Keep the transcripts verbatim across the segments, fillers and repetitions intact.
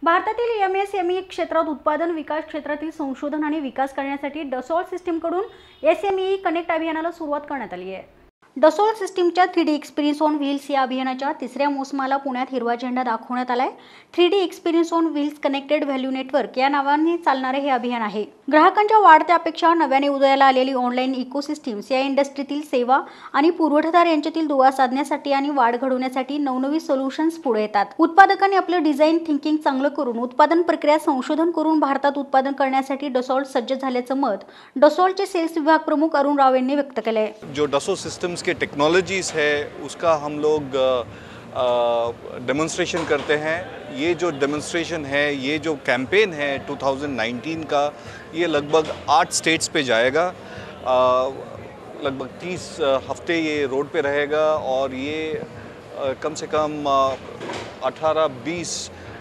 भारतातील M S M ई क्षेत्रात उत्पादन विकास क्षेत्रातील संशोधन आणि विकास करण्यासाठी डसॉल्ट सिस्टीमकडून एस एम ई कनेक्ट अभियानाला सुरुवात करण्यात आली आहे। डसॉल्ट सिस्टीमच्या three D experience on wheels या अभियानाच्या तिसऱ्या मोसमाला पुण्यात हिरवा झेंडा दाखवण्यात आलाय। Three D experience on wheels connected value network या नावाने चालणारे हे अभियान आहे। ग्राहकांच्या वाढत्या अपेक्षा, नव्याने उदयाला आलेली ऑनलाईन इकोसिस्टीम्स या इंडस्ट्रीतील सेवा आणि पुरवठादार यांच्यातील दुवा साधण्यासाठी आणि वाढ घडवण्यासाठी नवनवी सोल्युशन्स पुढे येतात। उत्पादकांनी आपलं डिझाईन थिंकिंग चांगलं करून उत्पादन प्रक्रिया संशोधन करून भारतात उत्पादन करण्यासाठी डसॉल्ट सज्ज झाल्याचं मत डसॉल्टचे सेल्स विभाग प्रमुख अरुण राव यांनी व्यक्त केलंय। जो डसॉल्ट सिस्टम्स के टेक्नोलॉजीज है उसका हम लोग डेमोन्स्ट्रेशन करते हैं। ये जो डेमोन्स्ट्रेशन है, ये जो कैंपेन है टू थाउजेंड नाइनटीन का, ये लगभग आठ स्टेट्स पे जाएगा। आ, लगभग तीस हफ्ते ये रोड पे रहेगा और ये आ, कम से कम अठारह बीस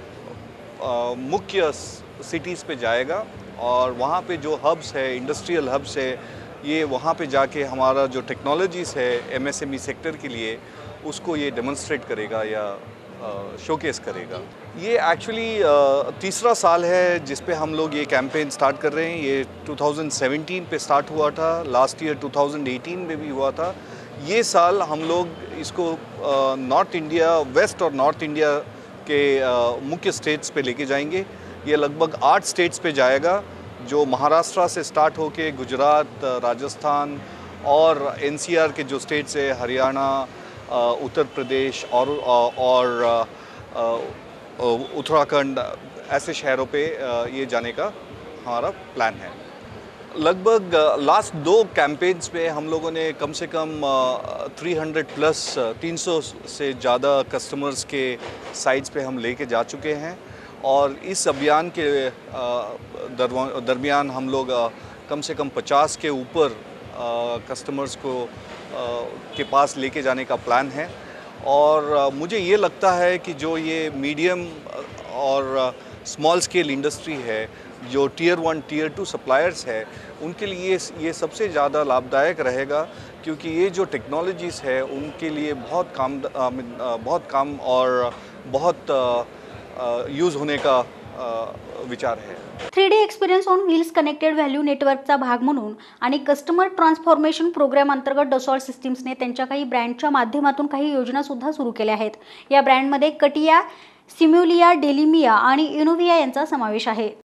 मुख्य सिटीज़ पे जाएगा और वहाँ पे जो हब्स है, इंडस्ट्रियल हब्स है, ये वहाँ पे जाके हमारा जो टेक्नोलॉजीज़ है M S M E sector के लिए उसको ये डेमोन्स्ट्रेट करेगा या शोकेस करेगा। ये एक्चुअली तीसरा साल है जिस पे हम लोग ये कैंपेन स्टार्ट कर रहे हैं। ये टू थाउजेंड सेवेंटीन पे स्टार्ट हुआ था, last year two thousand eighteen में भी हुआ था। ये साल हम लोग इसको नॉर्थ इंडिया, वेस्ट और नॉर्थ इंडिया के uh, मुख्य स्टेट्स पे लेके जाएंगे। ये लगभग आठ स्टेट्स पे जाएगा, जो महाराष्ट्र से स्टार्ट होके गुजरात, राजस्थान और एन सी आर के जो स्टेट्स है, हरियाणा, उत्तर प्रदेश और और उत्तराखंड, ऐसे शहरों पे ये जाने का हमारा प्लान है। लगभग लास्ट दो कैंपेन्स में हम लोगों ने कम से कम तीन सौ प्लस तीन सौ से ज़्यादा कस्टमर्स के साइट्स पे हम लेके जा चुके हैं और इस अभियान के दरमियान हम लोग कम से कम पचास के ऊपर कस्टमर्स को के पास लेके जाने का प्लान है। और मुझे ये लगता है कि जो ये मीडियम और स्मॉल स्केल इंडस्ट्री है, जो tier one tier two suppliers है, उनके लिए ये सबसे ज़्यादा लाभदायक रहेगा, क्योंकि ये जो टेक्नोलॉजीज़ है उनके लिए बहुत काम बहुत काम और बहुत यूज़ होने का विचार है। Three D experience on wheels connected value नेटवर्कचा भाग म्हणून आणि कस्टमर ट्रान्सफॉर्मेशन प्रोग्राम अंतर्गत डसॉल्ट सिस्टीम्सने त्यांच्या काही ब्रँडच्या माध्यमातून काही योजना सुद्धा सुरू केल्या आहेत। या ब्रँडमध्ये कटिया, सिम्युलिया, डेलिमिया आणि इनोव्हिया यांचा समावेश आहे।